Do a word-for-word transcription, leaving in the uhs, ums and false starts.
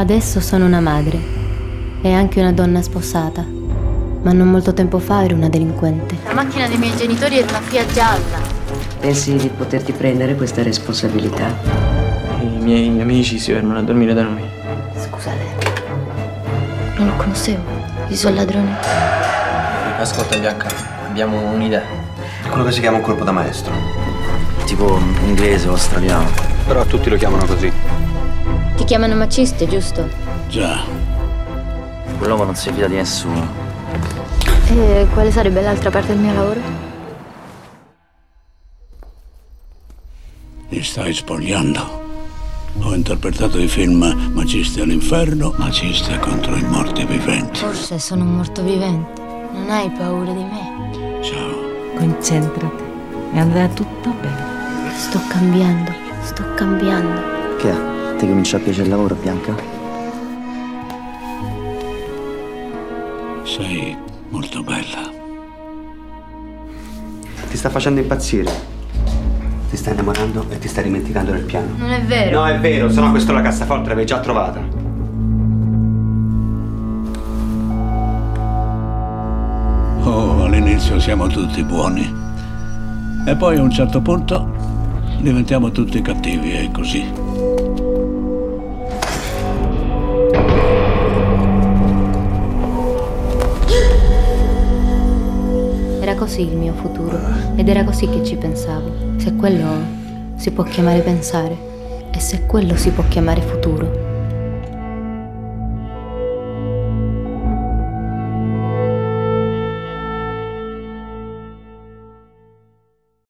Adesso sono una madre e anche una donna sposata, ma non molto tempo fa ero una delinquente. La macchina dei miei genitori era una Fiat gialla. Pensi di poterti prendere questa responsabilità? I miei amici si fermano a dormire da noi. Scusate, non lo conoscevo. I suoi ladroni. Ascolta Bianca, abbiamo un'idea. Quello che si chiama un colpo da maestro. Tipo inglese o australiano. Però tutti lo chiamano così. Ti chiamano maciste, giusto? Già. Quell'uomo non si fida di nessuno. E quale sarebbe l'altra parte del mio lavoro? Ti stai spogliando. Ho interpretato i film Maciste all'inferno, Maciste contro i morti viventi. Forse sono un morto vivente. Non hai paura di me? Ciao. Concentrati e andrà tutto bene. Sto cambiando, sto cambiando. Che è? Ti comincia a piacere il lavoro, Bianca? Sei molto bella. Ti sta facendo impazzire. Ti stai innamorando e ti stai dimenticando del piano. Non è vero. No, è vero, sennò questa è la cassaforte, l'avevi già trovata. Oh, all'inizio siamo tutti buoni. E poi a un certo punto diventiamo tutti cattivi, è così. Era così il mio futuro ed era così che ci pensavo. Se quello si può chiamare pensare e se quello si può chiamare futuro.